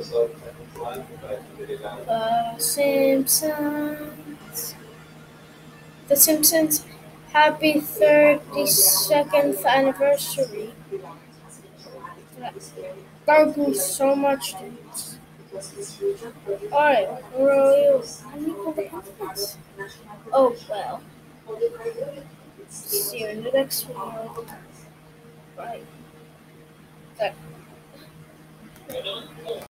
Simpsons. The Simpsons. Happy 32nd anniversary. That was so much. Alright, Royal. Oh well. See you in the next video. Bye.